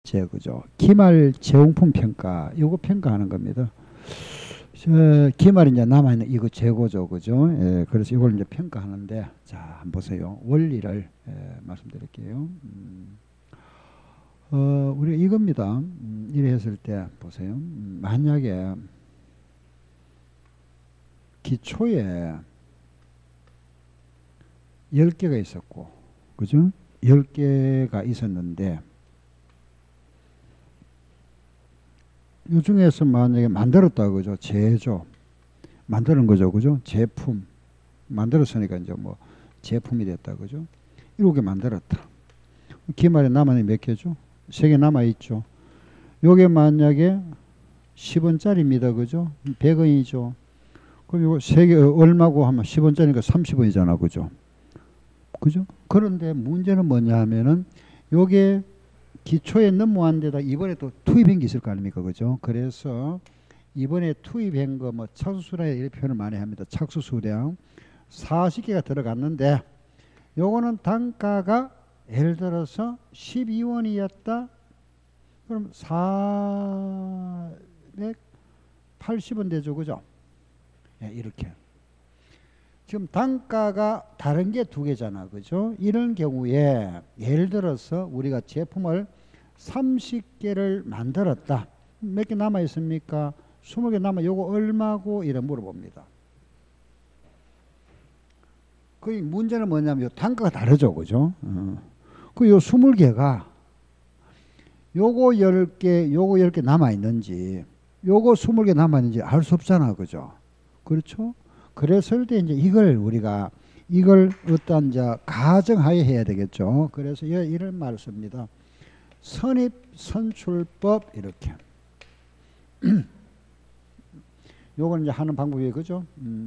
번째, 그죠? 기말 재용품 평가, 요거 평가하는 겁니다. 기말이 이제 남아있는 이거 재고죠, 그죠? 예, 그래서 이걸 이제 평가하는데, 자, 한번 보세요. 원리를 말씀드릴게요. 우리가 이겁니다. 이래 했을 때, 보세요. 만약에 기초에 10개가 있었고, 그죠? 10개가 있었는데, 이 중에서 만약에 만들었다, 그죠? 제조. 만드는 거죠, 그죠? 제품. 만들었으니까 이제 뭐, 제품이 됐다, 그죠? 7개 만들었다. 기말에 남아있는 몇 개죠? 3개 남아있죠. 요게 만약에 10원짜리입니다, 그죠? 100원이죠. 그럼 이거 3개 얼마고 하면 10원짜리니까 30원이잖아, 그죠? 그죠? 그런데 문제는 뭐냐 하면은 요게 기초에 너무한 데다 이번에 또 투입한 게 있을 거 아닙니까? 그죠? 그래서 이번에 투입한 거 뭐 착수수량 이렇게 표현을 많이 합니다. 착수수량 40개가 들어갔는데 요거는 단가가 예를 들어서 12원이었다. 그럼 480원 되죠. 그죠? 예, 이렇게. 지금 단가가 다른 게 2개잖아. 그죠? 이런 경우에 예를 들어서 우리가 제품을 30개를 만들었다. 몇 개 남아 있습니까? 20개 남아. 요거 얼마고? 이래 물어봅니다. 그 문제는 뭐냐면 단가가 다르죠. 그죠? 그 요 20개가 요거 10개, 요거 10개 남아 있는지 요거 20개 남아 있는지 알 수 없잖아. 그죠? 그렇죠? 그랬을 때 이제 이걸 어떤 이제 가정하에 해야 되겠죠. 그래서 이런 말을 씁니다. 선입 선출법 이렇게. 요건 이제 하는 방법이 그죠?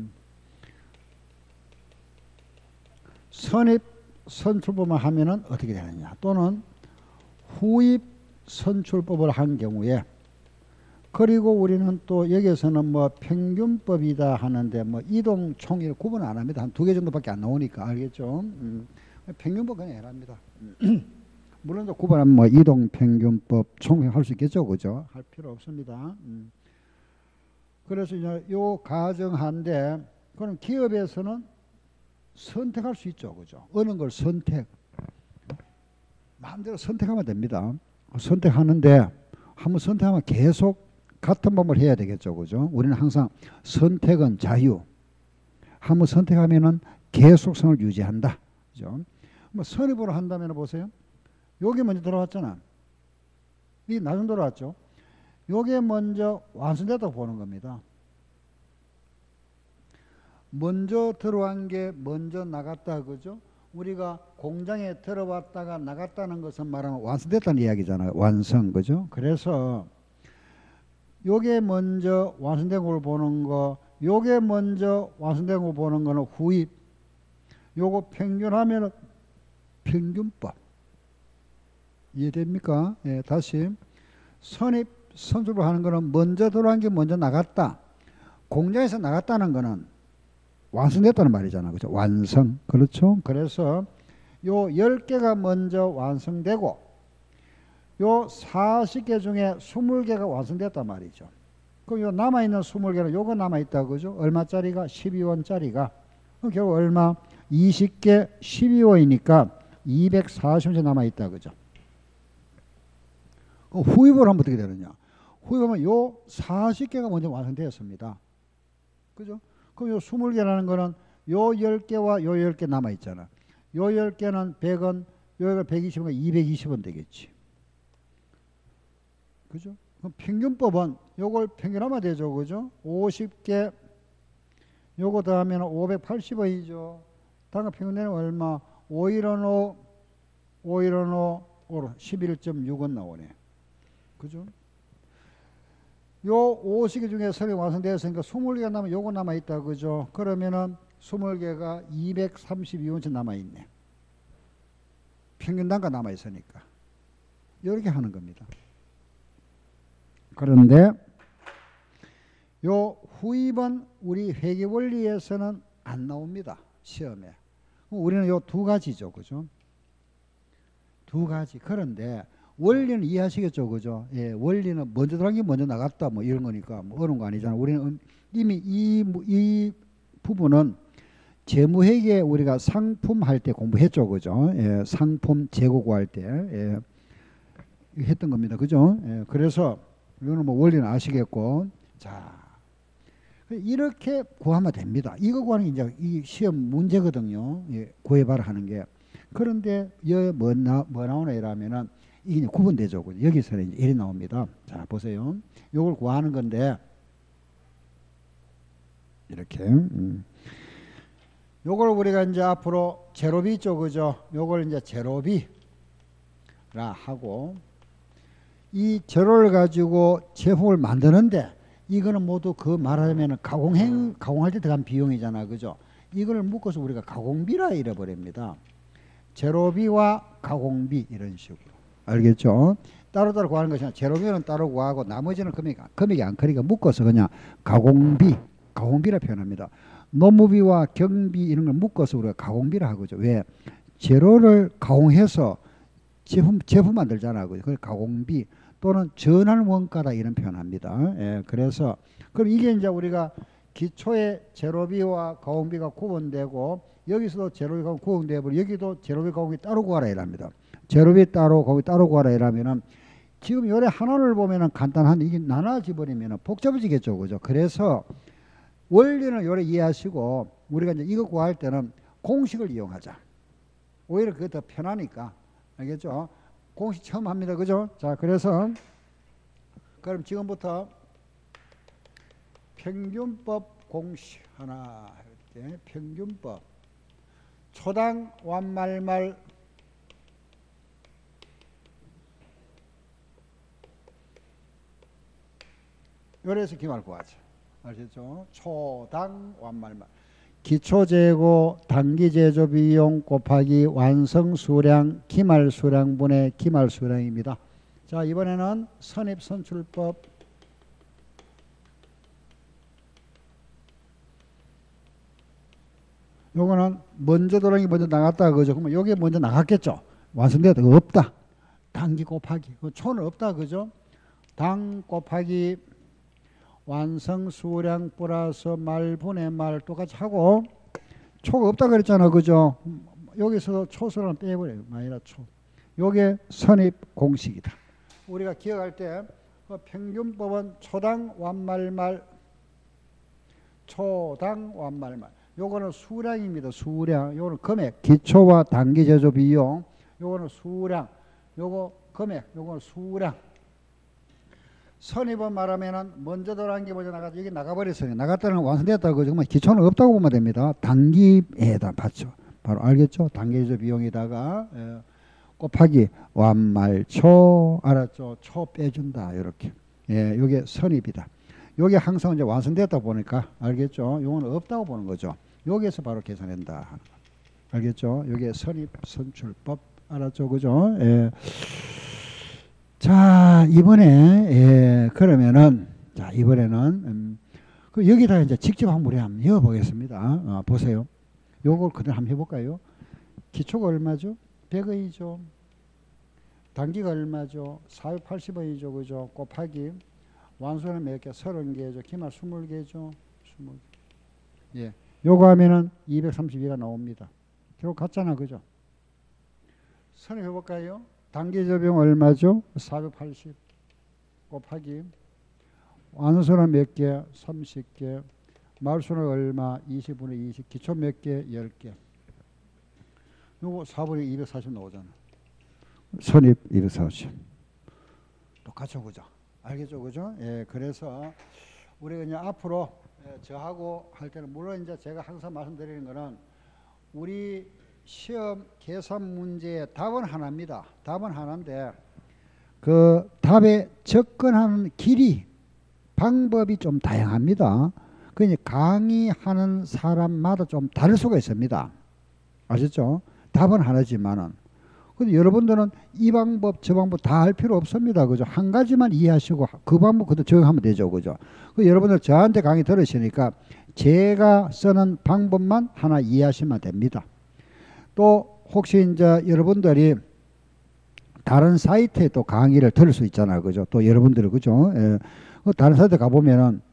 선입 선출법만 하면은 어떻게 되느냐? 또는 후입 선출법을 한 경우에 그리고 우리는 또 여기에서는 뭐 평균법이다 하는데 뭐 이동 총일 구분 안 합니다. 한 2개 정도밖에 안 나오니까 알겠죠? 평균법 그냥 해랍니다. 물론 또 구분하면 뭐 이동 평균법 총일 할 수 있겠죠, 그죠? 할 필요 없습니다. 그래서 이제 요 가정한데 그럼 기업에서는 선택할 수 있죠, 그죠? 어느 걸 마음대로 선택하면 됩니다. 선택하는데 한번 선택하면 계속 같은 방법을 해야 되겠죠, 그죠? 우리는 항상 선택은 자유. 한번 선택하면은 계속성을 유지한다, 그죠? 뭐 선입으로 한다면 보세요. 요게 먼저 들어왔잖아. 이게 나중 들어왔죠. 요게 먼저 완성됐다고 보는 겁니다. 먼저 들어간 게 먼저 나갔다, 그죠? 우리가 공장에 들어왔다가 나갔다는 것은 말하면 완성됐다는 이야기잖아요. 완성, 그죠? 그래서 요게 먼저 완성된 걸 보는 거, 요게 먼저 완성된 걸 보는 거는 후입. 요거 평균하면 평균법. 이해됩니까? 예, 다시 선입 선출을 하는 거는 먼저 들어간 게 먼저 나갔다. 공장에서 나갔다는 거는 완성됐다는 말이잖아. 그죠? 완성. 그렇죠? 그래서 요 10개가 먼저 완성되고 요 40개 중에 20개가 완성됐단 말이죠. 그럼 요 남아있는 20개는 요거 남아있다. 그죠? 얼마짜리가? 12원짜리가. 결국 얼마? 20개 12원이니까 240원짜리 남아있다. 그죠? 후입을 하면 어떻게 되느냐? 후입하면 요 40개가 먼저 완성되었습니다. 그죠? 그럼 요 20개라는 거는 요 10개와 요 10개 남아있잖아. 요 10개는 100원, 요가 120원, 220원 되겠지. 그죠? 그럼 평균법은 요걸 평균하면 되죠. 그죠? 50개, 요거 더하면 580원이죠. 단가 평균 내는 얼마? 515, 515, 11.6원 나오네. 그죠? 요 50개 중에 설이 완성되었으니까 20개가 남으면 요거 남아있다. 그죠? 그러면은 20개가 232원치 남아있네. 평균 단가 남아있으니까. 이렇게 하는 겁니다. 그런데 요 후입은 우리 회계원리에서는 안 나옵니다. 시험에. 우리는 요 2가지죠. 그죠? 2가지. 그런데 원리는 이해하시겠죠, 그죠? 예, 원리는 먼저 들어간 게 먼저 나갔다, 뭐 이런 거니까 뭐 어려운 거 아니잖아. 우리는 이미 이 부분은 재무회계 우리가 상품 할 때 공부했죠, 그죠? 예, 상품 재고 구할 때 예, 했던 겁니다, 그죠? 예, 그래서 이거는 뭐 원리는 아시겠고, 자 이렇게 구하면 됩니다. 이거 구하는 게 이제 이 시험 문제거든요. 예, 구해봐라 하는 게. 그런데 여기 뭐 나오나 이러면은 이게 구분되죠. 여기서는 이제 이리 나옵니다. 자 보세요. 요걸 구하는 건데 이렇게 요걸 우리가 이제 앞으로 제로비 있죠, 그죠? 요걸 이제 제로비라 하고 이 제로를 가지고 제품을 만드는데 이거는 모두 그 말하자면 가공할 때 들어간 비용이잖아, 그죠? 이걸 묶어서 우리가 가공비라 이래버립니다. 제로비와 가공비 이런 식으로. 알겠죠? 따로따로 구하는 것이 아니라 제로비는 따로 구하고 나머지는 금액이 안 크니까 묶어서 그냥 가공비라 표현합니다. 노무비와 경비 이런 걸 묶어서 우리가 가공비라 하고죠. 왜? 재료를 가공해서 제품 만들잖아, 그죠? 그래서 가공비 또는 전환 원가다 이런 표현합니다. 예, 그래서 그럼 이게 이제 우리가 기초의 제로비와 가공비가 구분되고 여기서도 제로비가 구분되고 여기도 제로비 가공비 따로 구하라 이랍니다. 제로비 따로 가공비 따로 구하라 이러면은 지금 요래 하나를 보면은 간단한데 이게 나눠져 버리면은 복잡해지겠죠, 그죠? 그래서 원리는 요래 이해하시고 우리가 이제 이거 구할 때는 공식을 이용하자. 오히려 그게 더 편하니까. 알겠죠? 공식 처음 합니다. 그죠? 자, 그래서 그럼 지금부터 평균법 공식 하나 이렇게 평균법 초당 완말말 요래서 기말 구하죠. 아시죠? 초당 완말말 기초재고 단기제조 비용 곱하기 완성수량 기말수량분의 기말수량입니다. 자, 이번에는 선입선출법 요거는 먼저 도랑이 먼저 나갔다 그죠? 그러면 요게 먼저 나갔겠죠? 완성되었다. 없다. 단기 곱하기. 초는 없다 그죠? 당 곱하기 완성수량 플러스 말분의 말 똑같이 하고 초가 없다 그랬잖아, 그죠? 여기서 초수는 빼버려요. 마이너스 초. 요게 선입 공식이다. 우리가 기억할 때 평균법은 초당 완말말 초당 완말말 요거는 수량입니다. 수량. 요거는 금액. 기초와 단기 제조 비용. 요거는 수량. 요거 금액. 요거는 수량. 선입은 말하면은 먼저 들어간 게 먼저 나가서 이게 나가버렸어요. 나갔다는 건 완성됐다고 그죠? 기초는 없다고 보면 됩니다. 단기에다 받죠. 바로 알겠죠? 단기적 비용에다가 곱하기 완말초 알았죠? 초 빼준다 이렇게. 예, 이게 선입이다. 요게 항상 이제 완성됐다 보니까 알겠죠? 요거는 없다고 보는 거죠. 여기에서 바로 계산한다. 알겠죠? 요게 선입 선출법 알았죠? 그죠? 예. 자, 이번에 그러면은 자, 이번에는 그 여기다 이제 직접 한번 우리 한번 해어 보겠습니다. 보세요. 요걸 그대로 한번 해볼까요? 기초가 얼마죠? 100원이죠. 단기가 얼마죠? 480원이죠. 그죠? 곱하기 완수는 몇 개? 30개죠. 기말 20개죠. 20개. 예. 요거 하면은 232가 나옵니다. 결국 같잖아. 그죠? 선을 해볼까요? 단기 저비용 얼마죠? 480 곱하기 완수는 몇 개? 30개. 말수는 얼마? 20분의 20. 기초 몇 개? 10개. 요거 4분의 240 나오잖아. 선입 240. 똑같죠, 그죠? 알겠죠, 그죠? 예, 그래서 우리가 이제 앞으로 저하고 할 때는 물론 이제 제가 항상 말씀드리는 거는 우리 시험 계산 문제의 답은 하나입니다. 답은 하나인데 그 답에 접근하는 길이 방법이 좀 다양합니다. 그러니 강의하는 사람마다 좀 다를 수가 있습니다. 아셨죠? 답은 하나지만은 근데 여러분들은 이 방법 저 방법 다 할 필요 없습니다. 그죠? 한 가지만 이해하시고 그 방법 그대로 적용하면 되죠. 그죠? 그 여러분들 저한테 강의 들으시니까 제가 쓰는 방법만 하나 이해하시면 됩니다. 또 혹시 이제 여러분들이 다른 사이트에 또 강의를 들을 수 있잖아요. 그죠? 또 여러분들, 그죠? 예. 다른 사이트 가보면은,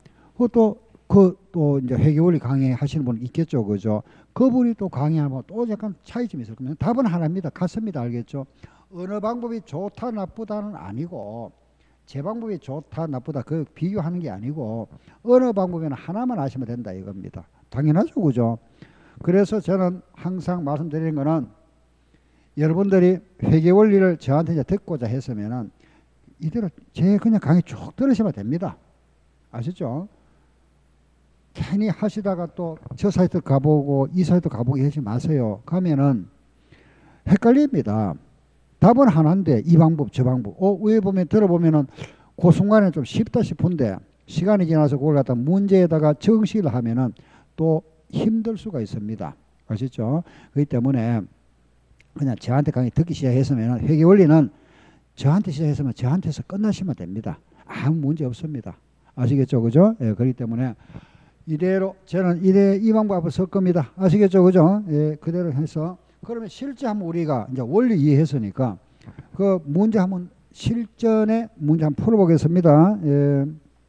또 이제 회계원리 강의 하시는 분 있겠죠. 그죠? 그분이 또 강의하면 또 약간 차이점이 있을 겁니다. 답은 하나입니다. 같습니다. 알겠죠? 어느 방법이 좋다, 나쁘다는 아니고, 제 방법이 좋다, 나쁘다, 그 비교하는 게 아니고, 어느 방법이나 하나만 하시면 된다 이겁니다. 당연하죠. 그죠? 그래서 저는 항상 말씀드리는 거는, 여러분들이 회계 원리를 저한테 이제 듣고자 했으면은 이대로 제 그냥 강의 쭉 들으시면 됩니다. 아시죠? 괜히 하시다가 또 저 사이트 가보고 이 사이트 가보고 하지 마세요. 가면은 헷갈립니다. 답은 하나인데 이 방법 저 방법. 위에 보면 들어보면은 그 순간에 좀 쉽다 싶은데 시간이 지나서 그걸 갖다 문제에다가 정식을 하면은 또 힘들 수가 있습니다. 아시죠? 그렇기 때문에 그냥 저한테 강의 듣기 시작했으면 회계 원리는 저한테 시작했으면 저한테서 끝나시면 됩니다. 아무 문제 없습니다. 아시겠죠? 그죠? 예, 그렇기 때문에 이대로 저는 이 방법을 쓸 겁니다. 아시겠죠? 그죠? 예, 그대로 해서 그러면 실제 한번 우리가 이제 원리 이해했으니까 그 문제 한번 실전에 문제 한번 풀어보겠습니다. 예.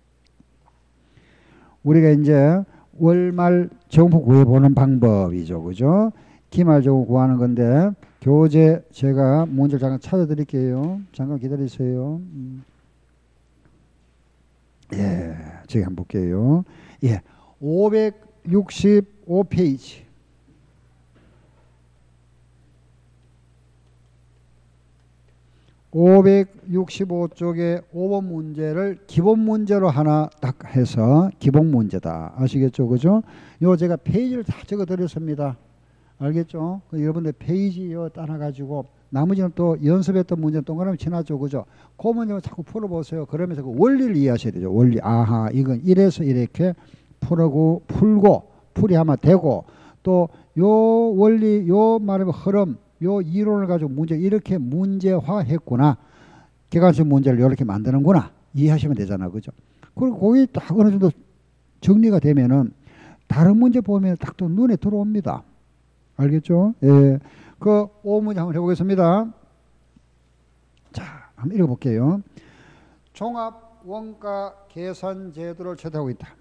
우리가 이제 월말 정부 구해보는 방법이죠. 그죠? 기말 정부 구하는 건데 교재 제가 문제를 잠깐 찾아드릴게요. 잠깐 기다리세요. 예, 제가 한번 볼게요. 예, 565페이지. 565쪽에 5번 문제를 기본 문제로 하나 딱 해서 기본 문제다. 아시겠죠? 그죠? 요 제가 페이지를 다 적어 드렸습니다. 알겠죠? 여러분들 페이지 따라가지고 나머지는 또 연습했던 문제는 동그라미 치놨죠. 그죠? 그 문제만 자꾸 풀어보세요. 그러면서 그 원리를 이해하셔야 되죠. 원리. 아하, 이건 이래서 이렇게 풀고 풀이하면 되고 또 요 원리, 요 말하면 흐름, 요 이론을 가지고 문제 이렇게 문제화했구나. 객관식 문제를 이렇게 만드는구나. 이해하시면 되잖아. 그죠? 그리고 거기 딱 어느 정도 정리가 되면은 다른 문제 보면 딱 또 눈에 들어옵니다. 알겠죠? 예. 그 5문제 한번 해보겠습니다. 자, 한번 읽어볼게요. 종합 원가 계산 제도를 채택하고 있다.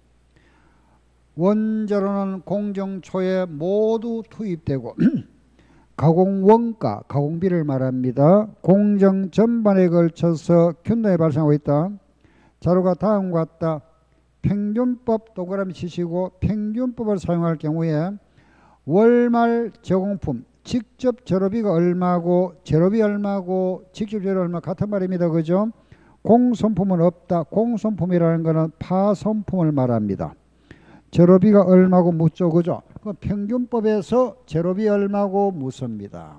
원재료는 공정초에 모두 투입되고 가공원가, 가공비를 말합니다. 공정 전반에 걸쳐서 균등히 발생하고 있다. 자료가 다음과 같다. 평균법 동그라미 치시고 평균법을 사용할 경우에 월말 제공품 직접 재료비가 얼마고 재료비 얼마고 직접 재료 얼마 같은 말입니다. 그죠? 공손품은 없다. 공손품이라는 것은 파손품을 말합니다. 재료비가 얼마고 묻죠. 그죠? 그 평균법에서 재료비 얼마고 묻습니다.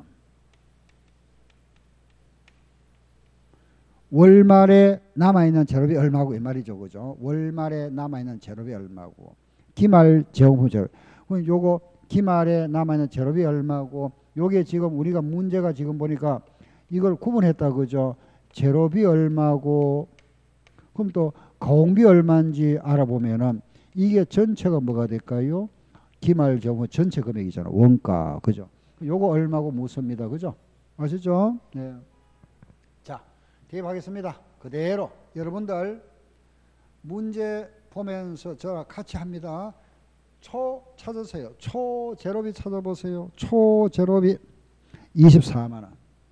월말에 남아있는 재료비 얼마고 이 말이죠. 그죠? 월말에 남아있는 재료비 얼마고 기말 제공품 재료. 요거 기말에 남아있는 재료비 얼마고 요게 지금 우리가 문제가 지금 보니까 이걸 구분했다. 그죠? 재료비 얼마고 그럼 또 가공비 얼마인지 알아보면은 이게 전체가 뭐가 될까요? 기말 경우 전체 금액이잖아. 원가. 그죠? 요거 얼마고 묻습니다. 그죠? 아시죠? 네. 자, 대입하겠습니다. 그대로 여러분들 문제 보면서 저랑 같이 합니다. 초 찾으세요. 초 재료비 찾아보세요. 초 재료비 24만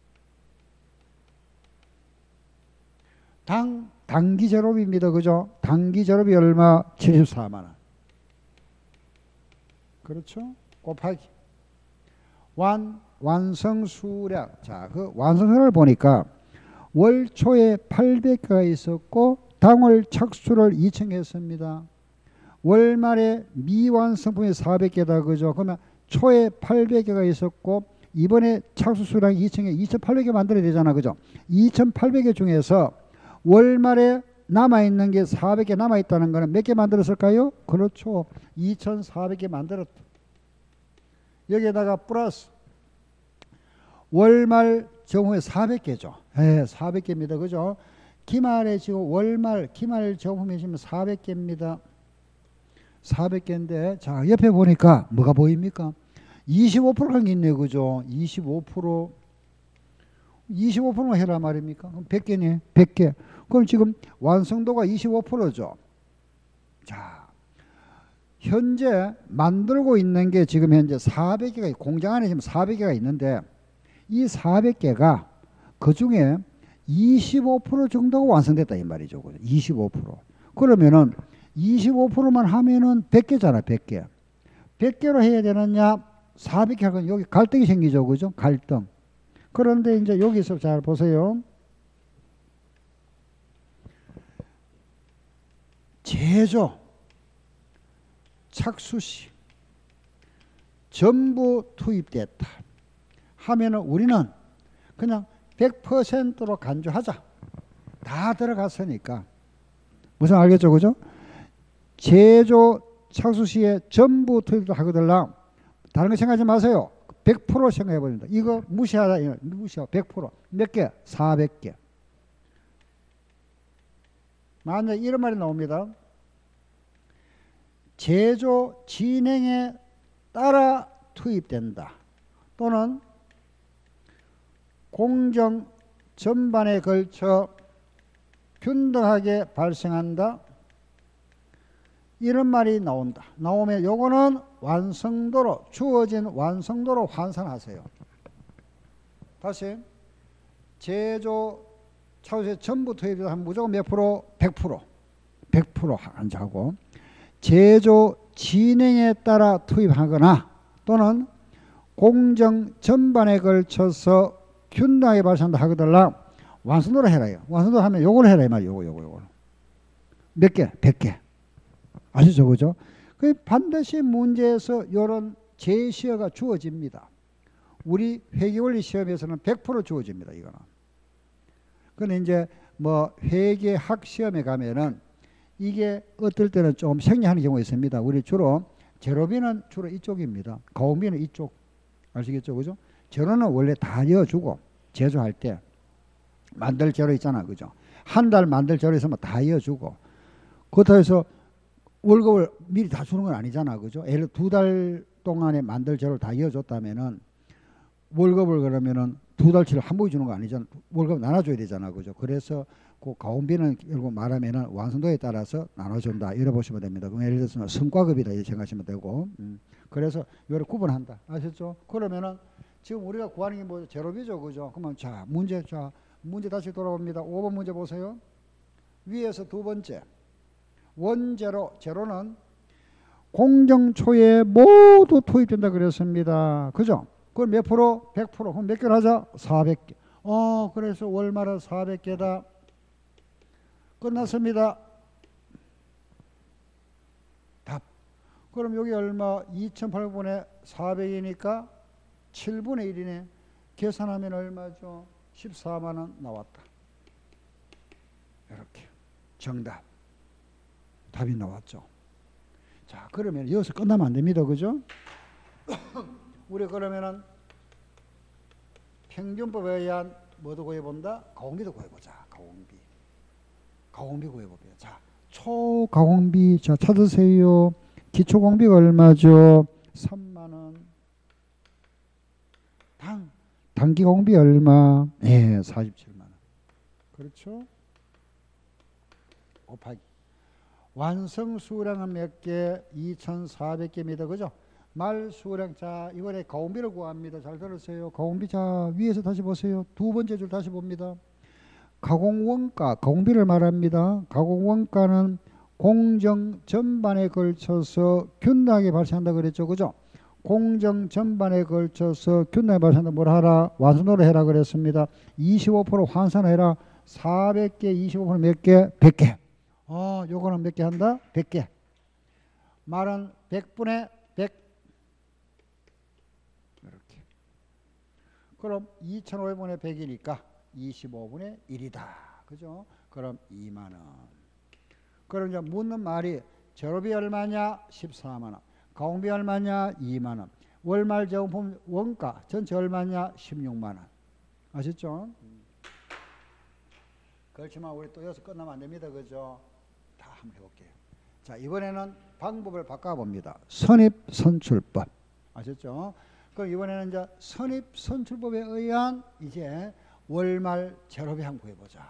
원. 단기 재료비입니다. 그죠? 단기 재료비 얼마? 74만 원. 그렇죠? 곱하기 완성 수량. 자, 그 완성수량을 보니까 월 초에 800개가 있었고 당월 착수를 2천 했습니다. 월말에 미완성품이 400개다. 그죠? 그러면 초에 800개가 있었고 이번에 착수 수량이 2천에 2,800개 만들어야 되잖아. 그죠? 2,800개 중에서 월말에 남아있는 게 400개 남아있다는 거는 몇 개 만들었을까요? 그렇죠. 2,400개 만들었다. 여기에다가 플러스 월말 정후에 400개죠. 예, 400개입니다. 그죠? 기말에 지금 월말 기말 정후에 지금 400개입니다. 400개인데 자 옆에 보니까 뭐가 보입니까? 25%가 있네요. 그죠? 25%. 25%만 해라 말입니까? 그럼 100개네. 100개. 그럼 지금 완성도가 25%죠. 자, 현재 만들고 있는 게 지금 현재 400개가, 공장 안에 지금 400개가 있는데 이 400개가 그 중에 25% 정도가 완성됐다 이 말이죠. 25%. 그러면은 25%만 하면은 100개잖아, 100개. 100개로 해야 되느냐, 400개 하면 여기 갈등이 생기죠. 그죠? 갈등. 그런데 이제 여기서 잘 보세요. 제조, 착수시 전부 투입됐다 하면은 우리는 그냥 100%로 간주하자. 다 들어갔으니까. 무슨 알겠죠? 그죠? 제조, 착수시에 전부 투입을 하거들라. 다른 거 생각하지 마세요. 100% 생각해 버립니다. 이거 무시하다. 무시하고 100%. 몇 개? 400개. 만약 이런 말이 나옵니다. 제조 진행에 따라 투입된다. 또는 공정 전반에 걸쳐 균등하게 발생한다. 이런 말이 나온다. 나오면 요거는 완성도로, 주어진 완성도로 환산하세요. 다시 제조 차후에 전부 투입하면 무조건 몇 프로? 100%. 100% 한자고. 제조 진행에 따라 투입하거나 또는 공정 전반에 걸쳐서 균등하게 발생한다 하거들라 완성도로 해라요. 완성도로 하면 요걸 해라 이 말이에요. 요거. 몇 개? 100개. 아시죠? 그죠? 그 반드시 문제에서 이런 제시어가 주어집니다. 우리 회계원리 시험에서는 100% 주어집니다. 이거는. 근데 이제 뭐 회계학 시험에 가면은 이게 어떨 때는 좀 생략하는 경우가 있습니다. 우리 주로 제로비는 주로 이쪽입니다. 가공비는 이쪽. 아시겠죠? 그죠? 제로는 원래 다 이어주고 제조할 때 만들 제로 있잖아. 그죠? 한 달 만들 제로 있으면 다 이어주고 그렇다고 해서 월급을 미리 다 주는 건 아니잖아. 그죠? 예를 들어 2달 동안에 만들 제로를 다 이어줬다면은 월급을 그러면은 2달치를 한 번에 주는 거 아니잖아. 월급 나눠줘야 되잖아. 그죠? 그래서 그 가공비는 결국 말하면은 완성도에 따라서 나눠준다. 이래 보시면 됩니다. 그럼 예를 들어서 성과급이다. 이렇게 생각하시면 되고. 그래서 이거를 구분한다. 아셨죠? 그러면은 지금 우리가 구하는 게 뭐 제로비죠. 그죠? 그러면 자, 문제 다시 돌아옵니다. 5번 문제 보세요. 위에서 두 번째. 원제로, 제로는 공정초에 모두 투입된다 그랬습니다. 그죠? 그럼 몇 프로? 100%. 그럼 몇 개를 하자? 400개. 그래서 월말은 400개다. 끝났습니다. 답. 그럼 여기 얼마? 2800분의 400이니까 7분의 1이네. 계산하면 얼마죠? 14만 원 나왔다. 이렇게. 정답. 답이 나왔죠. 자, 그러면 여기서 끝나면 안 됩니다. 그죠? 우리 그러면은 평균법에 의한 뭐도 구해본다? 가공비도 구해보자. 가공비 구해볼게요. 자, 초가공비 자 찾으세요. 기초공비가 얼마죠? 3만 원. 단기공비 얼마? 네, 47만 원. 그렇죠? 곱하기 완성 수량은 몇 개? 2,400개입니다. 그죠? 말 수량. 자, 이번에 가공비를 구합니다. 잘 들으세요. 가공비. 자, 위에서 다시 보세요. 두 번째 줄 다시 봅니다. 가공원가, 가공비를 말합니다. 가공원가는 공정 전반에 걸쳐서 균등하게 발생한다 그랬죠. 그죠? 공정 전반에 걸쳐서 균등하게 발생한다. 뭘 하라? 완성도를 해라 그랬습니다. 25% 환산해라. 400개, 25% 몇 개? 100개. 요거는 몇 개 한다? 100개. 말은 100분의 100. 이렇게. 그럼 2500분의 100이니까 25분의 1이다. 그죠? 그럼 2만 원. 그럼 이제 묻는 말이 제로비 얼마냐? 14만 원. 가공비 얼마냐? 2만 원. 월말 제공품 원가 전체 얼마냐? 16만 원. 아셨죠? 그렇지만 우리 또 여기서 끝나면 안 됩니다. 그죠? 다 한번 해볼게요. 자, 이번에는 방법을 바꿔봅니다. 선입선출법. 아셨죠? 그럼 이번에는 이제 선입선출법에 의한 이제 월말 제로비 한번 구해보자.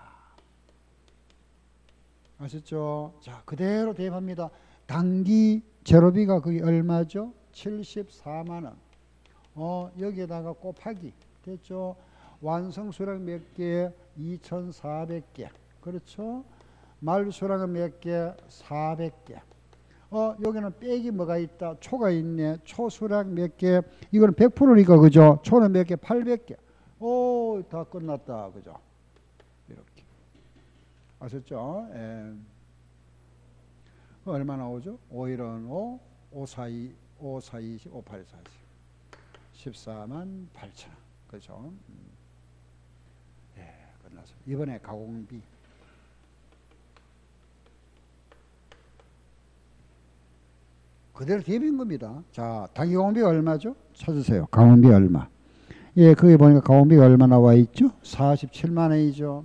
아셨죠? 자, 그대로 대입합니다. 단기 제로비가 그게 얼마죠? 74만 원. 여기에다가 곱하기. 됐죠? 완성 수량 몇 개? 2,400개. 그렇죠? 말 수량은 몇 개? 400개. 여기는 빼기 뭐가 있다? 초가 있네. 초 수량 몇 개? 이거는 100%니까, 그죠? 초는 몇 개? 800개. 오, 다 끝났다. 그죠? 이렇게. 아셨죠? 예. 얼마 나오죠? 5일은 5, 5, 4, 2, 5, 4, 20, 5, 8, 40. 14만 8천 원. 그죠? 예, 끝났어. 이번에 가공비. 그대로 대비인 겁니다. 자, 단기 가공비가 얼마죠? 찾으세요. 가공비 얼마? 예, 거기 보니까 가공비가 얼마 나와 있죠? 47만 원이죠.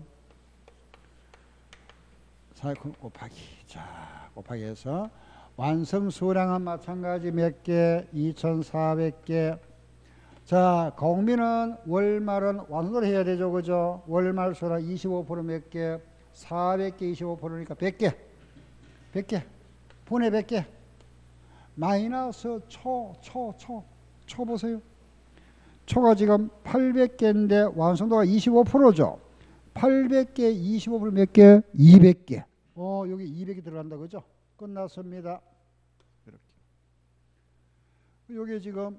4 곱하기. 자, 곱하기 해서 완성 수량은 마찬가지 몇 개? 2,400개. 자, 가공비는 월말은 완성을 해야 되죠. 그죠? 월말 수량 25%몇 개? 400개 25%니까 100개. 100개. 분의 100개. 마이너스 초 보세요. 초가 지금 800개인데 완성도가 25%죠. 800개 25%몇 개? 200개. 여기 200개 들어간다. 그죠? 끝났습니다. 이렇게. 여기 지금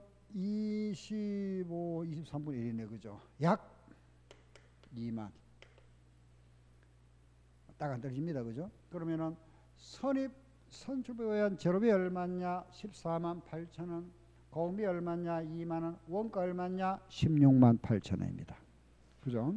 23분의 1이네. 그죠? 약 2만. 딱 안 떨어집니다. 그죠? 그러면은 선출비에 의한 제로비 얼마냐? 14만 8천 원. 가공비 얼마냐? 2만 원. 원가 얼마냐? 16만 8천 원입니다. 그죠?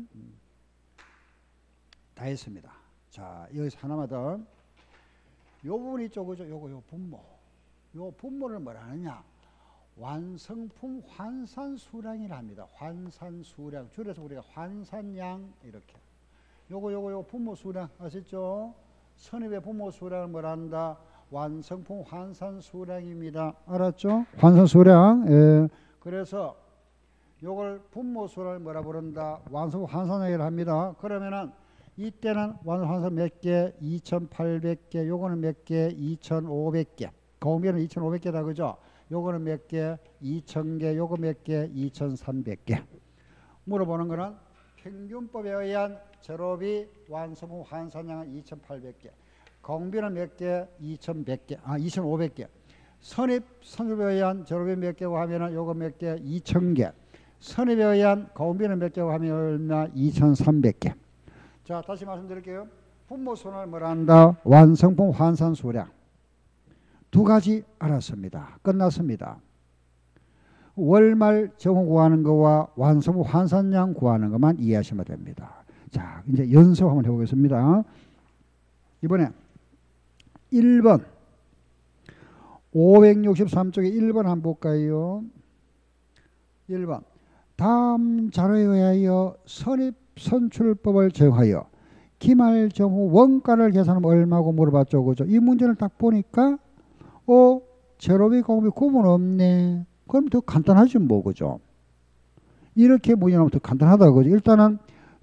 다 했습니다. 자, 여기서 하나만 더. 요 부분 있죠. 그죠? 요 분모. 요 분모를 뭐라 하느냐? 완성품 환산수량이라 합니다. 환산수량. 줄여서 우리가 환산량 이렇게. 요거 분모수량 아시죠? 선입의 분모수량을 뭐라 한다? 완성품 환산수량입니다. 알았죠? 환산수량. 예. 그래서 요걸 분모수량을 뭐라 부른다? 완성품 환산량이라 합니다. 그러면은 이때는 완성 몇 개? 2,800개. 요거는 몇 개? 2,500개. 가공비는 2,500개다. 그죠? 요거는 몇 개? 2,000개. 요거 몇 개? 2,300개. 물어보는 거는 평균법에 의한 제로비 완성품 환산량은 2,800개. 가공비는 몇 개? 2,100개. 2,500개. 선입에 의한 제로비 몇 개고 하면은 요거 몇 개? 2,000개. 선입에 의한 가공비는 몇 개고 하면 얼마? 2,300개. 자, 다시 말씀드릴게요. 분모수량을 뭐라 한다? 완성품 환산수량. 두 가지 알았습니다. 끝났습니다. 월말 정후 구하는 거와 완성품 환산량 구하는 것만 이해하시면 됩니다. 자, 이제 연습 한번 해보겠습니다. 이번에 1번 563쪽에 1번 한번 볼까요? 1번 다음 자료에 의하여 선입선출법을 적용하여 기말 정후 원가를 계산하면 얼마고 물어봤죠. 그죠? 이 문제를 딱 보니까 제로비 가공비 구분 없네. 그럼 더 간단하지 뭐. 그죠? 이렇게 문제 나오면 더 간단하다. 그죠? 일단은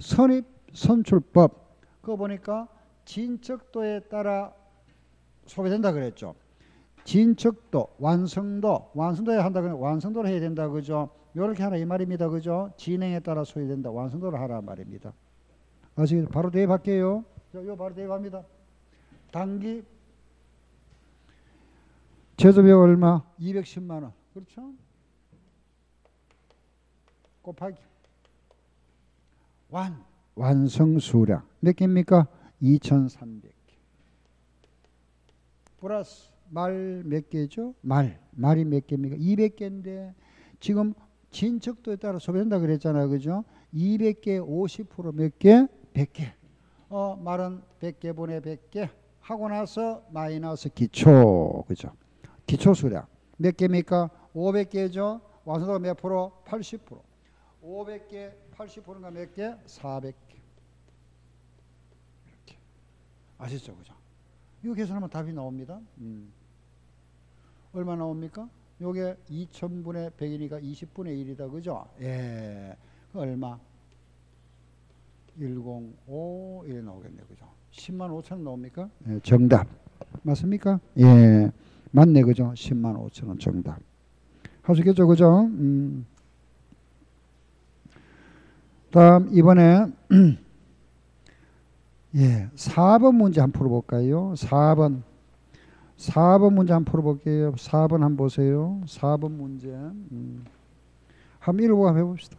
선입선출법 그거 보니까 진척도에 따라 소비된다 그랬죠. 진척도, 완성도에 한다 그러면 완성도를 해야 된다. 그죠? 요렇게 하라 이 말입니다. 그죠? 진행에 따라 소비된다. 완성도를 하라 말입니다. 아시겠죠? 바로 대입할게요. 요 바로 대입합니다. 단기 제조비가 얼마? 210만 원. 그렇죠? 곱하기 완성 수량 몇 개입니까? 2,300개. 플러스 말 몇 개죠? 말이 몇 개입니까? 200개인데 지금 진척도에 따라 소비된다 그랬잖아요. 그죠? 200개 50%몇 개? 100개. 말은 100개 분의 100개 하고 나서 마이너스 기초. 그죠? 기초 수량 몇 개입니까? 500개죠. 완성도가 몇 프로? 80%. 500개 80%가 몇 개? 400개. 이렇게. 아시죠? 그죠? 이거 계산하면 답이 나옵니다. 얼마 나옵니까? 요게 2000분의 100이니까 20분의 1이다. 그죠? 예. 그 얼마? 105 이래 나오겠네요. 그죠? 10만 5천 원 나옵니까? 예, 정답. 맞습니까? 예. 맞네. 그죠? 10만 5천 원 정답. 하시겠죠? 그죠? 다음 이번에 예, 4번 문제 한번 풀어볼까요? 4번 문제 한번 풀어볼게요. 4번 한번 보세요. 4번 문제 한번 읽어보고 한번 해봅시다.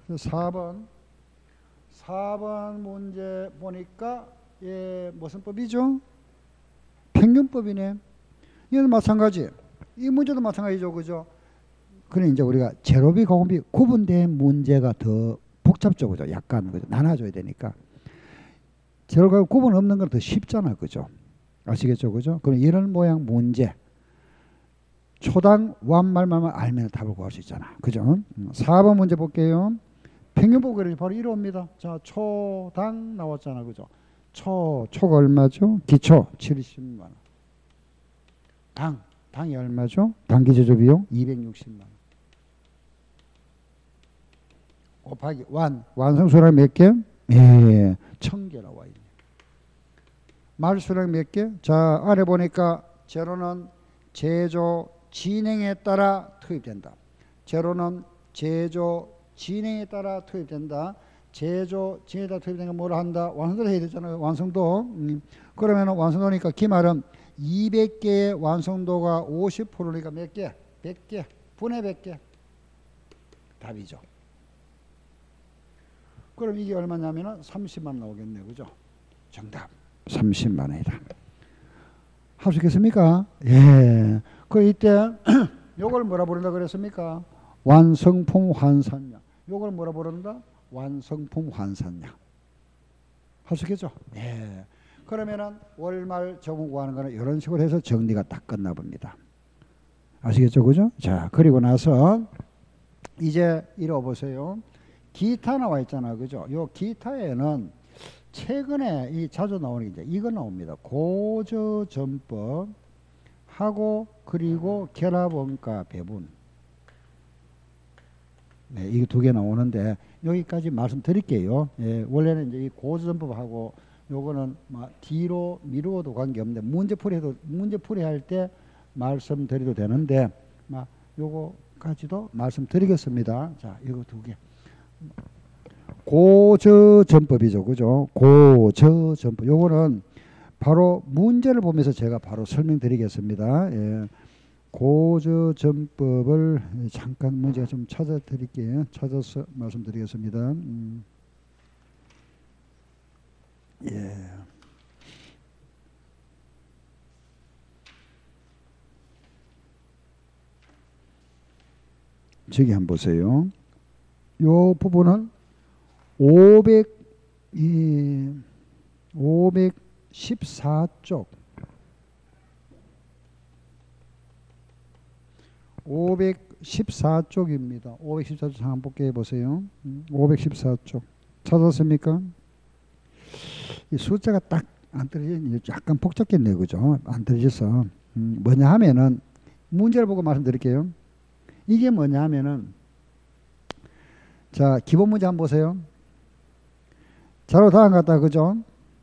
4번 문제 보니까 예, 무슨 법이죠? 평균법이네. 이건 마찬가지. 이 문제도 마찬가지죠. 그죠? 그래 이제 우리가 제로비, 공비 구분된 문제가 더 복잡죠. 그죠? 약간 그죠? 나눠줘야 되니까. 제로가 구분 없는 건 더 쉽잖아. 그죠? 아시겠죠? 그죠? 그럼 이런 모양 문제 초당 완말만 알면 답을 구할 수 있잖아. 그죠? 4번 문제 볼게요. 평균법 그래서 바로 이러옵니다. 자, 초당 나왔잖아. 그죠? 초가 얼마죠? 기초 70만 원. 당이 얼마죠? 단기 제조 비용 260만 원. 곱하기 완성수량 몇 개? 예, 1000개 나와 있네. 말수량 몇 개? 자, 아래 보니까 제로는 제조 진행에 따라 투입된다. 제로는 제조 진행에 따라 투입된다. 제조 진행에 따라 투입된 건 뭐라 한다? 완성도를 해야 되잖아요. 완성도. 그러면 완성도니까 기말은 200개의 완성도가 50%니까 몇 개? 100개. 분의 100개. 답이죠. 그럼 이게 얼마냐면은 30만 원 나오겠네요. 그죠? 정답. 30만 원이다. 할 수 있겠습니까? 예. 그 이때 요걸 뭐라 부른다 그랬습니까? 완성품 환산량. 요걸 뭐라 부른다? 완성품 환산량. 할 수 있겠죠? 예. 그러면은 월말 적응 구하는 거는 이런 식으로 해서 정리가 딱 끝나 봅니다. 아시겠죠? 그죠? 자, 그리고 나서 이제 이러 보세요. 기타 나와 있잖아. 그죠? 요 기타에는 최근에 이 자주 나오는 게 이제 이거 나옵니다. 고저점법 하고 그리고 결합원가 배분. 네, 이게 두 개 나오는데 여기까지 말씀드릴게요. 예, 원래는 이제 이 고저점법하고 요거는 막 뒤로 미루어도 관계없는데 문제풀이 할 때 말씀드려도 되는데 막 요거까지도 말씀드리겠습니다. 자, 이거 두 개. 고저점법이죠. 그죠? 고저점법. 요거는 바로 문제를 보면서 제가 바로 설명드리겠습니다. 예. 고저점법을 잠깐 문제가 좀 찾아드릴게요. 찾아서 말씀드리겠습니다. 예. 저기 한번 보세요. 요 부분은 514쪽 514쪽입니다. 514쪽 한번 볼게요. 보세요. 514쪽 찾았습니까? 이 숫자가 딱 안 떨어지니 약간 복잡겠네요. 그죠? 안 떨어져서 뭐냐 하면은 문제를 보고 말씀드릴게요. 이게 뭐냐 하면은 자, 기본 문제 한번 보세요. 자료 다음 같다. 그죠?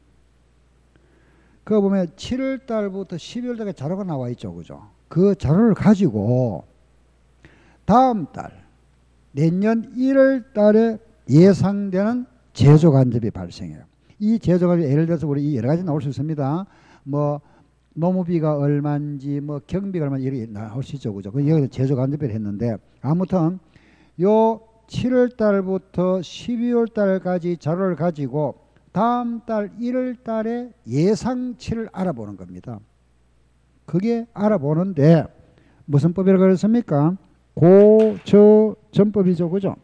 그거 보면 7월 달부터 12월 달까지 자료가 나와 있죠. 그죠? 그 자료를 가지고 다음 달 내년 1월 달에 예상되는 제조 간접이 발생해요. 이 제조 간접 예를 들어서 우리 여러 가지 나올 수 있습니다. 뭐 노무비가 얼마인지 뭐 경비가 얼마인지 이렇게 나올 수 있죠. 그죠? 여기서 제조 간접비를 했는데 아무튼 요 7월 달부터 12월 달까지 자료를 가지고 다음 달 1월 달에 예상치를 알아보는 겁니다. 그게 알아보는데 무슨 법이라고 그랬습니까? 고저점법이죠. 그죠?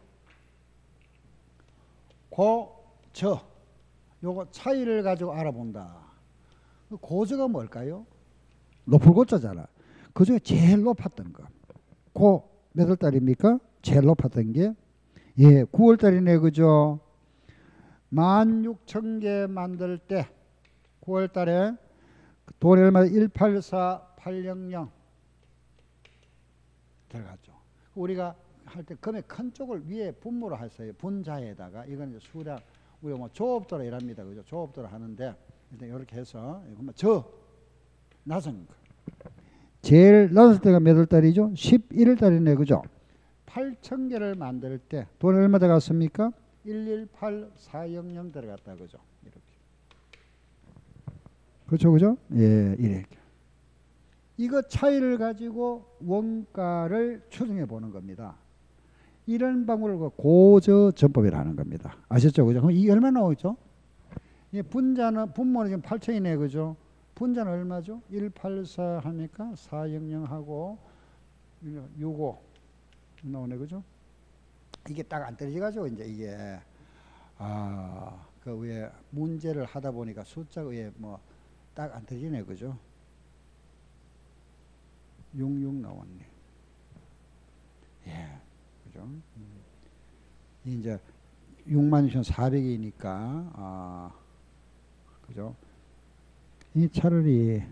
고저 요거 차이를 가지고 알아본다. 고저가 뭘까요? 높을 고자잖아. 그 중에 제일 높았던 거. 몇 월 달입니까? 제일 높았던 게 예, 9월 달이네. 그죠? 16,000개 만들 때 9월 달에 돈이 얼마 184800 들어갔죠. 우리가 할 때 금액 큰 쪽을 위에 분모로 했어요. 분자에다가 이건 이제 수량 우리가 뭐 조업도라 이랍니다. 그죠? 조업도라 하는데 일단 이렇게 해서 저 낮은 거. 제일 낮을 때가 몇 월 달이죠? 11월 달이네. 그죠? 8,000개를 만들 때 돈 얼마 들어갔습니까? 118400 들어갔다. 그죠? 이렇게. 그렇죠, 그죠? 예, 이렇게. 이거 차이를 가지고 원가를 추정해 보는 겁니다. 이런 방법을 고저전법이라는 겁니다. 아셨죠, 그죠? 그럼 이게 얼마 나오죠? 이 분자는 분모는 지금 8,000이네, 그죠? 분자는 얼마죠? 184 하니까 400 하고 65 나오네, 그죠? 이게 딱 안 떨어지가지고 이제 이게 그 위에 문제를 하다 보니까 숫자 위에 뭐 딱 안 떨어지네, 그죠? 66 나왔네. 예, 그죠? 이제 66,400이니까 그죠? 이 차라리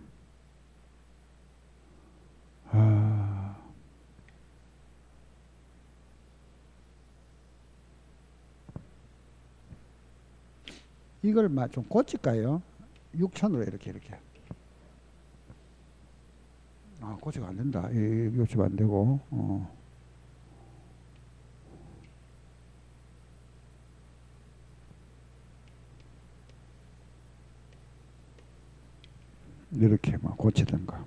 이걸 좀 고칠까요? 6,000으로 이렇게 고치가 안 된다. 고치가 안 되고 이렇게 막 고치든가.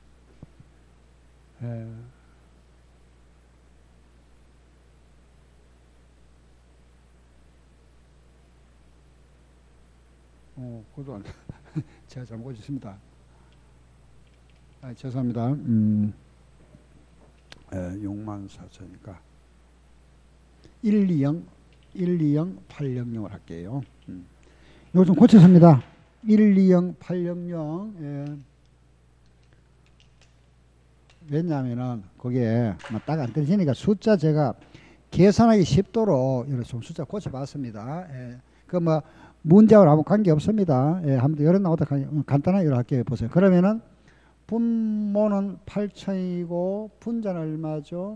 그것도 안 제가 잘못 고쳤습니다. 죄송합니다. 64,000이니까 120 800을 할게요. 이거 좀 고쳤습니다. 120 800 예. 왜냐하면은 그게 딱 안 떨어지니까 숫자 제가 계산하기 쉽도록 이렇게 좀 숫자 고쳐봤습니다. 예. 그 뭐 문제하고 아무 관계 없습니다. 예. 한번 여러 나오다 간단하게 할게요. 보세요. 그러면은 분모는 8,000이고 분자는 얼마죠?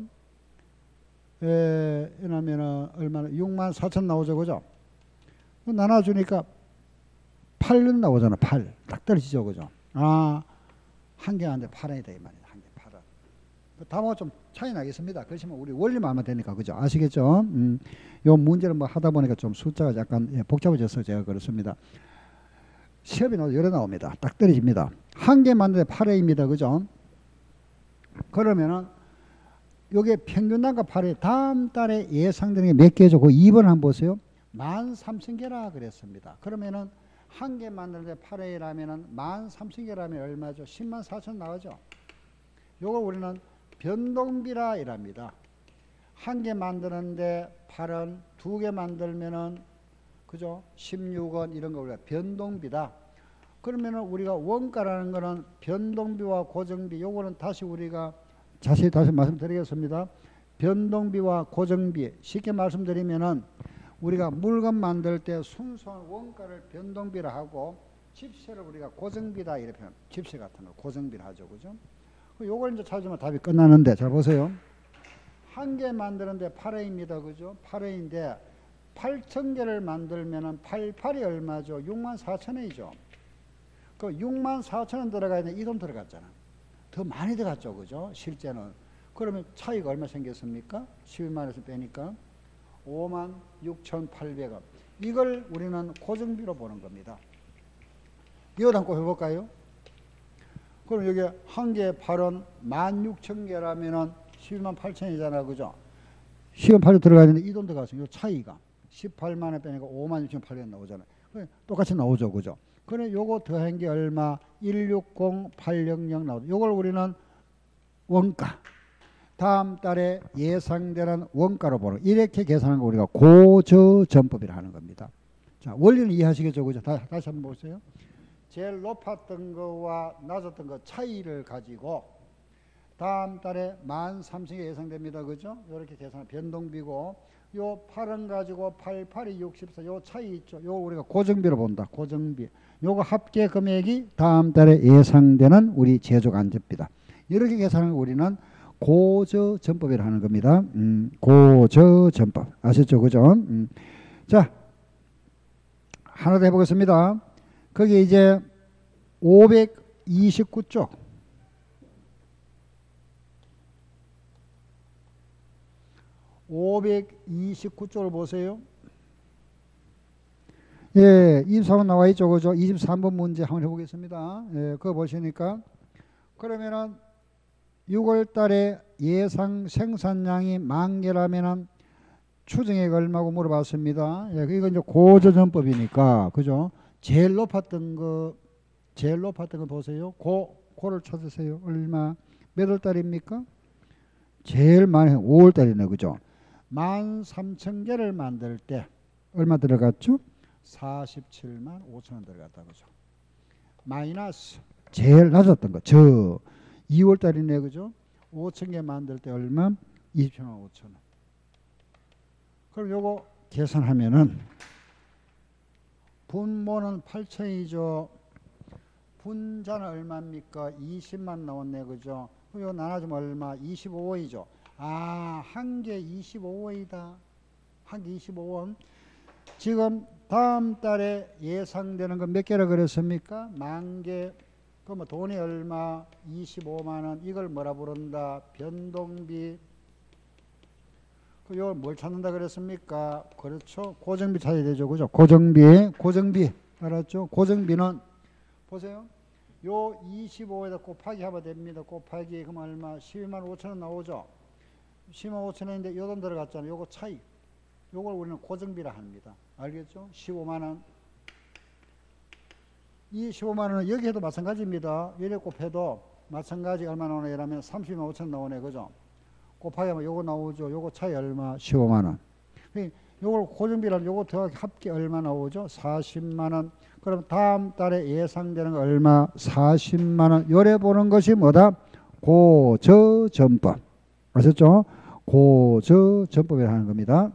이러면은 얼마나 64,000 나오죠, 그죠? 나눠주니까 8은 나오잖아. 8. 딱 떨어지죠, 그죠? 한 개한테 8원이다 이 말이다. 한 개 8원. 답하고 좀 차이 나겠습니다. 그렇지만 우리 원리만 알면 되니까, 그죠? 아시겠죠? 요 문제를 뭐 하다 보니까 좀 숫자가 약간 복잡해져서 제가 그렇습니다. 시험에 여러 나옵니다. 딱 떨어집니다. 한 개 만드는데 8회입니다. 그죠? 그러면은 요게 평균 단가 8회 다음 달에 예상되는 게 몇 개죠? 그 2번 한번 보세요. 13,000개라 그랬습니다. 그러면은 한 개 만드는데 8회라면은 13,000개라면 얼마죠? 104,000 나오죠? 요걸 우리는 변동비라 이랍니다. 한 개 만드는데 8원, 두 개 만들면은 그죠? 16원 이런 거 우리가 변동비다. 그러면은 우리가 원가라는 거는 변동비와 고정비 요거는 다시 우리가 다시 말씀드리겠습니다. 변동비와 고정비 쉽게 말씀드리면은 우리가 물건 만들 때 순수한 원가를 변동비라 하고 집세를 우리가 고정비다 이렇게 집세 같은 거 고정비라 하죠. 그죠? 요걸 이제 찾으면 답이 끝나는데 잘 보세요. 한 개 만드는데 8회입니다. 그죠? 8회인데 8,000개를 만들면은 88이 얼마죠? 64,000원이죠. 그 64,000원 들어가야 되는데 이 돈 들어갔잖아. 더 많이 들어갔죠. 그죠? 실제는. 그러면 차이가 얼마 생겼습니까? 11만원에서 빼니까 56,800원. 이걸 우리는 고정비로 보는 겁니다. 이거 한번 해볼까요? 그럼 여기 한 개에 8원 16,000개라면은 11만 8천이잖아. 그죠? 11만 8천 들어가야 되는데 이 돈 들어갔어요. 이 차이가 18만원 빼니까 56,800원 나오잖아요. 똑같이 나오죠. 그죠? 그래 요거 더한 게 얼마? 160800 나오죠. 요걸 우리는 원가. 다음 달에 예상되는 원가로 보는 이렇게 계산하는 거 우리가 고저전법이라 하는 겁니다. 자, 원리는 이해하시겠죠? 그죠? 다시 한번 보세요. 제일 높았던 거와 낮았던 거 차이를 가지고 다음 달에 13,000개 예상됩니다. 그죠? 이렇게 계산하면 변동비고 요 8원 가지고 88이 64 요 차이 있죠. 요 우리가 고정비로 본다. 고정비. 요거 합계 금액이 다음 달에 예상되는 우리 제조 간접비다. 이렇게 계산하는 거 우리는 고저전법이라 하는 겁니다. 고저전법. 아셨죠? 그죠? 자, 하나 더 해보겠습니다. 거기 이제 529쪽. 529쪽을 보세요. 예, 24번 나와 있죠. 그죠? 23번 문제 한번 해보겠습니다. 예, 그거 보시니까. 그러면은 6월 달에 예상 생산량이 10,000개라면은 추정액 얼마고 물어봤습니다. 예, 이건 이제 고조전법이니까, 그죠? 제일 높았던 거 보세요. 고를 찾으세요. 얼마? 몇 월 달입니까? 제일 많이 5월 달이네, 그죠? 13,000개를 만들 때 얼마 들어갔죠? 47만 5천 원 들어갔다, 그죠? 마이너스 제일 낮았던 거, 저 2월 달이네, 그죠? 5,000개 만들 때 얼마? 27만 5천 원. 그럼 요거 계산하면은 분모는 8천이죠. 분자는 얼마입니까? 20만 나왔네, 그죠? 그럼 요 나눠주면 얼마? 25원이죠. 아, 한 개 25원이다. 한 개 25원. 지금 다음 달에 예상되는 건 몇 개라 그랬습니까? 10,000개. 그럼 돈이 얼마? 25만 원. 이걸 뭐라 부른다? 변동비. 이걸 뭘 찾는다 그랬습니까? 그렇죠. 고정비 찾아야 되죠. 그죠? 고정비. 알았죠? 고정비는 보세요. 요 25에다 곱하기 하면 됩니다. 곱하기 그럼 얼마? 12만 5천 원 나오죠. 12만 5천 원인데 요 돈 들어갔잖아요. 요거 차이. 요걸 우리는 고정비라 합니다. 알겠죠? 15만 원. 이 15만 원은 여기 해도 마찬가지입니다. 여기 곱해도 마찬가지 얼마 나오네 이러면 30만 5천 원 나오네. 그죠? 곱하기 하면 요거 나오죠. 요거 차이 얼마? 15만 원. 요걸 고정비라면 요거 더하기 합계 얼마 나오죠? 40만 원. 그럼 다음 달에 예상되는 거 얼마? 40만 원. 요래 보는 것이 뭐다? 고저전법. 아셨죠? 고저전법이라 하는 겁니다.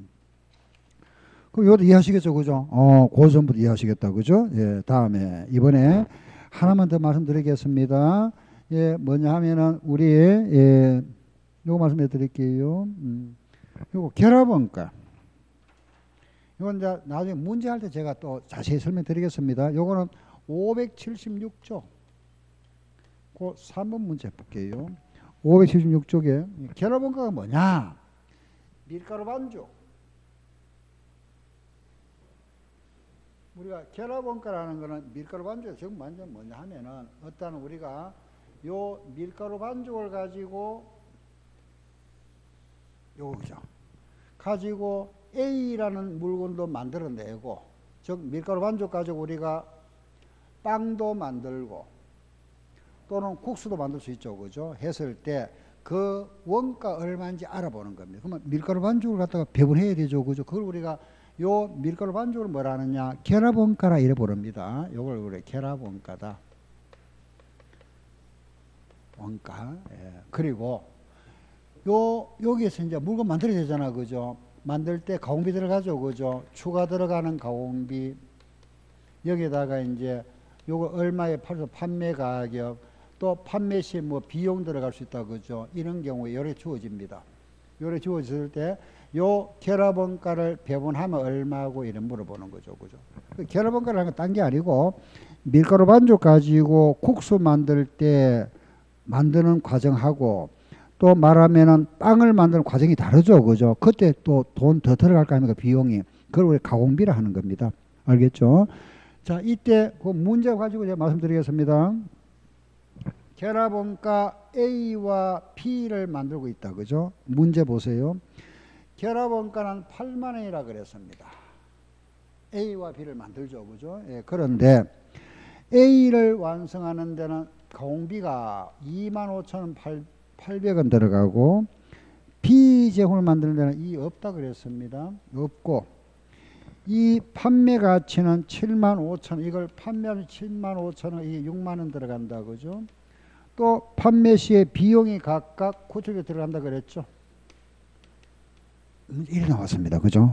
그럼 이것도 이해하시겠죠? 그죠? 고저전법 이해하시겠다. 그죠? 예, 다음에 이번에 하나만 더 말씀드리겠습니다. 예, 뭐냐 하면은 우리 예, 요거 말씀해 드릴게요. 요거 결합원가. 이건 이제 나중에 문제할 때 제가 또 자세히 설명드리겠습니다. 요거는 576쪽. 그 3번 문제 볼게요. 576쪽에 결합원가가 뭐냐? 밀가루 반죽. 우리가 결합원가라는 거는 밀가루 반죽이 지금 완전 뭐냐 하면은 어떤 우리가 요 밀가루 반죽을 가지고 요거죠. 가지고 A라는 물건도 만들어내고, 즉 밀가루 반죽 가지고 우리가 빵도 만들고 또는 국수도 만들 수 있죠. 그죠? 했을 때 그 원가 얼마인지 알아보는 겁니다. 그러면 밀가루 반죽을 갖다가 배분해야 되죠. 그죠? 그걸 우리가 요 밀가루 반죽을 뭐라 하느냐? 결합원가라 이래 부릅니다. 요걸 우리 결합원가다. 원가. 예. 그리고 여기에서 이제 물건 만들어야 되잖아. 그죠? 만들 때 가공비 들어가죠. 그죠? 추가 들어가는 가공비. 여기다가 이제 요거 얼마에 팔아서 판매 가격, 또 판매 시 뭐 비용 들어갈 수 있다. 그죠? 이런 경우에 요래 주어집니다. 요래 주어질 때 요 결합원가를 배분하면 얼마고 이런 물어보는 거죠. 그죠? 결합원가라는 건 딴 게 아니고 밀가루 반죽 가지고 국수 만들 때 만드는 과정하고 또 말하면은 빵을 만드는 과정이 다르죠. 그죠? 그때 또 돈 더 들어갈 거 아닙니까? 비용이. 그걸 우리 가공비라 하는 겁니다. 알겠죠? 자, 이때 그 문제 가지고 제가 말씀드리겠습니다. 결합원가 A와 B를 만들고 있다. 그죠? 문제 보세요. 결합원가는 8만 원이라 그랬습니다. A와 B를 만들죠. 그죠? 예, 그런데 A를 완성하는 데는 가공비가 25,800원 들어가고 B 제품을 만드는 데는 이 없다 그랬습니다. 없고 이 판매 가치는 75,000원. 이걸 판매하면 75,000원, 이게 6만 원 들어간다. 그죠? 또 판매 시에 비용이 각각 9,000원 들어간다 그랬죠. 이래 나왔습니다. 그죠?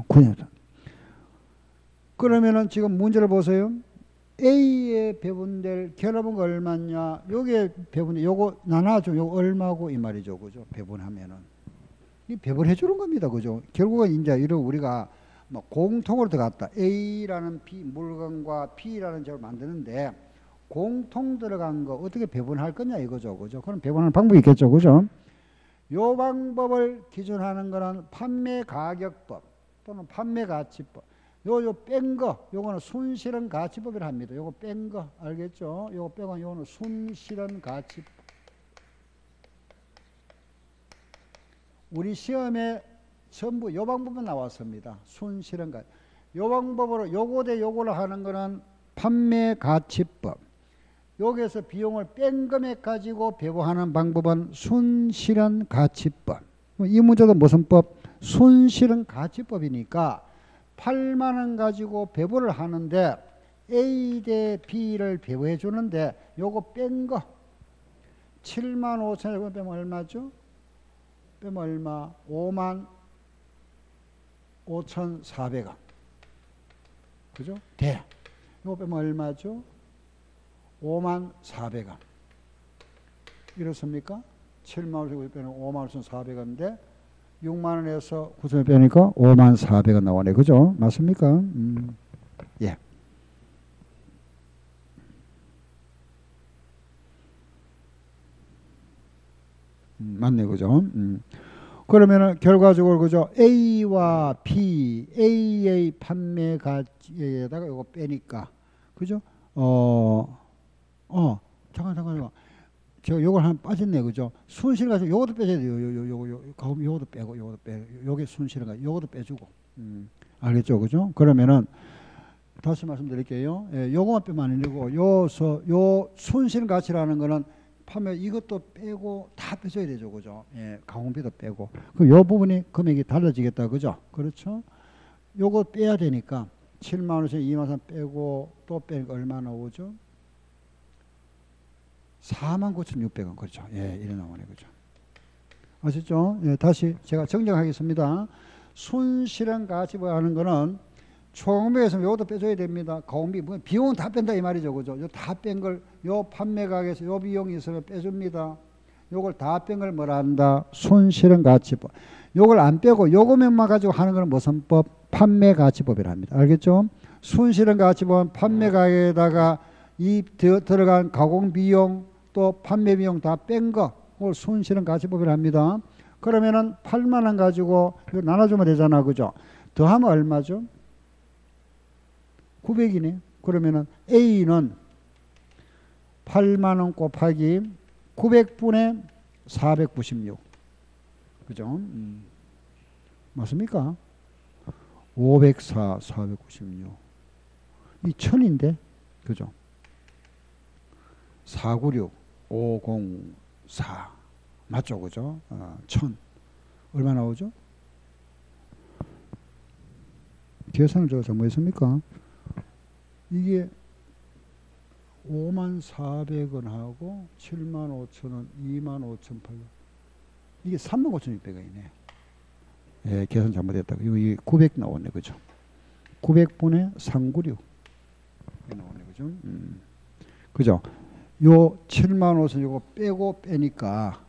그러면은 지금 문제를 보세요. A에 배분될 결합원가 얼마냐? 여기에 배분될 요거 나눠줘. 요거 얼마고 이 말이죠. 그죠? 배분하면은 이 배분해 주는 겁니다. 그죠? 결국은 이제 이런 우리가 뭐 공통으로 들어갔다. A라는 물건과 B라는 점을 만드는데 공통 들어간 거 어떻게 배분할 거냐 이거죠. 그죠? 그럼 배분하는 방법이 있겠죠. 그죠? 요 방법을 기준하는 거는 판매 가격법 또는 판매 가치법. 요 뺀 거, 요거는 순실현 가치법이라 합니다. 요거 뺀 거 알겠죠? 요거 빼고 요거는 순실현 가치법. 우리 시험에 전부 요 방법은 나왔습니다. 순실현 가치. 요 방법으로 요거 대 요거를 하는 거는 판매 가치법. 여기에서 비용을 뺀 금액 가지고 배분하는 방법은 순실현 가치법. 이 문제도 무슨 법? 순실현 가치법이니까 8만 원 가지고 배분을 하는데 A 대 B를 배분해 주는데 요거 뺀 거 7만 5천 원 빼면 얼마죠? 빼면 얼마? 5만 5,400원. 그죠? 대. 요거 빼면 얼마죠? 5만 400원. 이렇습니까? 7만 5천 빼면 5만 5,400원인데 6만 원에서 9천 원 빼니까 5만 400원 나오네. 그죠? 맞습니까? 예. 맞네. 그죠? 그러면은 결과적으로 그죠? A와 B, AA 판매 가치에다가 이거 빼니까 그죠? 잠깐. 저 요걸 하나 빠졌네. 그죠? 순실 가지고 요것도 빼줘야 돼요. 요것도 빼고 요것도 빼고 요게 순실은 가지고 요것도 빼주고. 알겠죠? 그죠? 그러면은 다시 말씀드릴게요. 예, 요것만 빼면 안 되고 요 순실 가치라는 거는 판매 이것도 빼고 다 빼줘야 되죠. 그죠? 예, 가공비도 빼고. 그 요 부분이 금액이 달라지겠다. 그죠? 그렇죠? 요거 빼야 되니까 7만 원에서 2만 원 빼고 또 빼니까 얼마 나오죠? 49,600원. 그렇죠. 예, 이래 나오네. 그죠. 아시죠? 예, 다시 제가 정정하겠습니다. 순실현 가치법 하는 거는 총액에서 요것도 빼줘야 됩니다. 가공비, 비용은 다 뺀다 이 말이죠. 그죠? 요 다 뺀 걸, 요 판매 가격에서 요 비용이 있으면 빼줍니다. 요걸 다 뺀 걸 뭐라 한다? 순실현 가치법. 요걸 안 빼고 요금액만 가지고 하는 거는 무슨 법? 판매 가치법이라 합니다. 알겠죠? 순실현 가치법은 판매 가격에다가 이 들어간 가공 비용 또 판매 비용 다 뺀 거, 그걸 순실현 가치법이라 합니다. 그러면은 8만 원 가지고 이거 나눠주면 되잖아. 그죠? 더하면 얼마죠? 900이네. 그러면은 A는 8만 원 곱하기 900분의 496. 그죠? 맞습니까? 504, 496. 이 1000인데. 그죠? 496, 504. 맞죠? 그죠? 1000. 얼마 나오죠? 계산을 제가 잘못했습니까? 이게 54,400원하고 75,000원, 25,800원. 이게 35,600원이네. 예, 계산 잘못했다. 이게 900 나오네. 그죠? 900분의 396. 나오네. 그죠? 그죠? 요 75,000원 이거 빼고 빼니까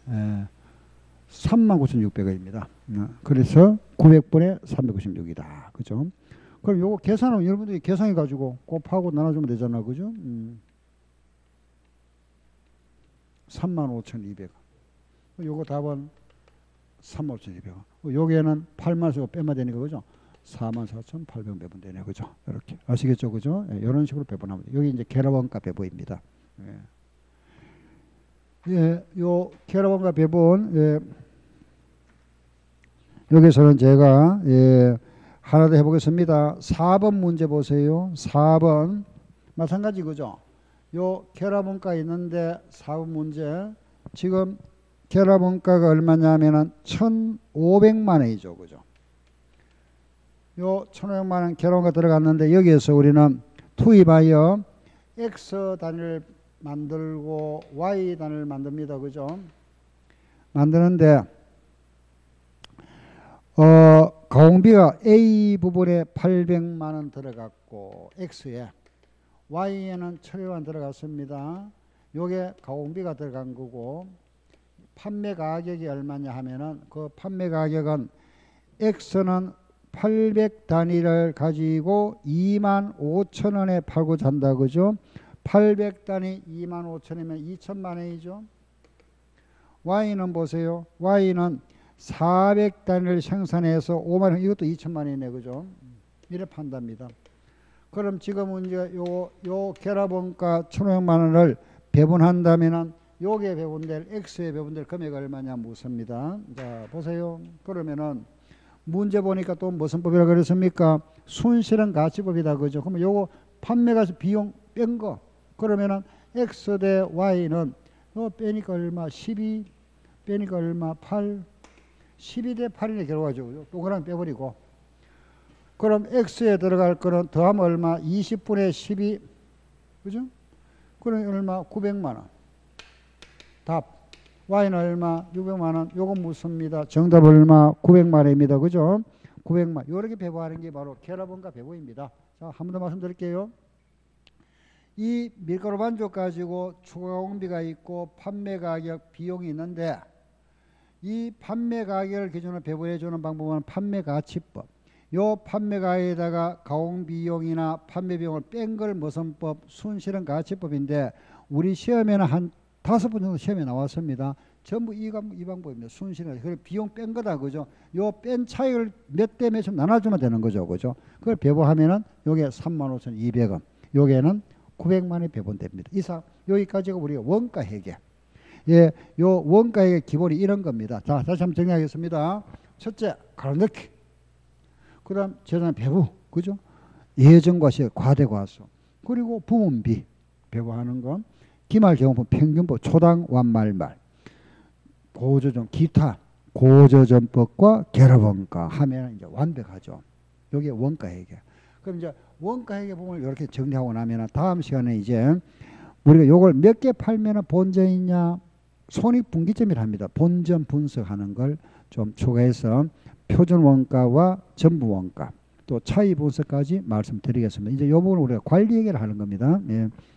39,600원입니다. 그래서 900분의 396이다. 그죠? 그럼 요거 계산은 여러분들이 계산해 가지고 곱하고 나눠주면 되잖아. 그죠? 35,200원. 요거 답은 35,200원. 요게는 8만원에서 빼면 되니까 그죠? 44,800원 배분 되네. 그죠? 이렇게. 아시겠죠? 그죠? 예, 이런 식으로 배분하면 돼요. 여기 이제 계량원가 배분입니다. 예. 예, 요 계량원가 배분, 예. 여기서는 제가, 예, 하나 더 해보겠습니다. 4번 문제 보세요. 4번. 마찬가지, 그죠? 요 계량원가 있는데 4번 문제. 지금 계량원가가 얼마냐면은 1,500만 원이죠. 그죠? 요 1,500만 원 계량원가 들어갔는데 여기에서 우리는 투입하여 X 단위를 만들고 Y 단위를 만듭니다. 그죠? 만드는데 가공비가 A 부분에 800만 원 들어갔고 X에 Y에는 1,000만 원 들어갔습니다. 요게 가공비가 들어간 거고 판매 가격이 얼마냐 하면은 그 판매 가격은 X는 800 단위를 가지고 25,000원에 팔고 잔다. 그죠? 800 단위 25,000원이면 2천만 원이죠. Y는 보세요. Y는 400 단위를 생산해서 5만 원, 이것도 2천만 원이네. 그죠? 이래 판답니다. 그럼 지금은 이제 요 결합원가 1,500만 원을 배분한다면은 요게 배분될 X에 배분될 금액이 얼마냐 묻습니다. 자, 보세요. 그러면은 문제 보니까 또 무슨 법이라 그랬습니까? 순실은 가치법이다. 그죠? 그러면 요거 판매가서 비용 뺀 거. 그러면은 X 대 Y는 요 빼니까 얼마? 12 빼니까 얼마? 8 12 대 8이네 결과죠. 동그라미 빼버리고. 그럼 X에 들어갈 거는 더하면 얼마? 20분의 12. 그죠? 그럼 얼마? 900만 원. 답. Y는 얼마? 600만 원. 요건 묻습니다. 정답 얼마? 900만 원입니다. 그죠? 900만. 요렇게 배부하는 게 바로 결합원가 배부입니다. 자, 한 번 더 말씀드릴게요. 이 밀가루 반죽 가지고 추가 가공비가 있고 판매 가격 비용이 있는데 이 판매 가격을 기준으로 배분해 주는 방법은 판매 가치법. 요 판매 가격에다가 가공 비용이나 판매 비용을 뺀 걸 무슨 법? 순실은 가치법인데 우리 시험에는 한 5번 정도 시험에 나왔습니다. 전부 이 방법입니다. 순실은. 그래 비용 뺀 거다. 그죠? 요 뺀 차익을 몇 대 몇으로 나눠주면 되는 거죠. 그죠? 그걸 배분하면은 요게 35,200원. 요게는 900만 원이 배분됩니다. 이상 여기까지가 우리가 원가 회계. 예, 요 원가 회계 기본이 이런 겁니다. 자, 다시 한번 정리하겠습니다. 첫째, 가로넣기. 그다음 재산 배부. 그죠? 예정과 시 과대과수. 그리고 부문비 배부하는 건 기말 경험분 평균법 초당 완말말. 고조정 기타 고조정법과 결합원가 하면 이제 완벽하죠. 이게 원가 회계. 그럼 이제 원가 회계 부분을 이렇게 정리하고 나면 다음 시간에 이제 우리가 요걸 몇 개 팔면은 본전이냐 손익분기점이라 합니다. 본전 분석하는 걸 좀 추가해서 표준 원가와 전부 원가 또 차이 분석까지 말씀드리겠습니다. 이제 요 부분 우리가 관리 회계를 하는 겁니다. 예.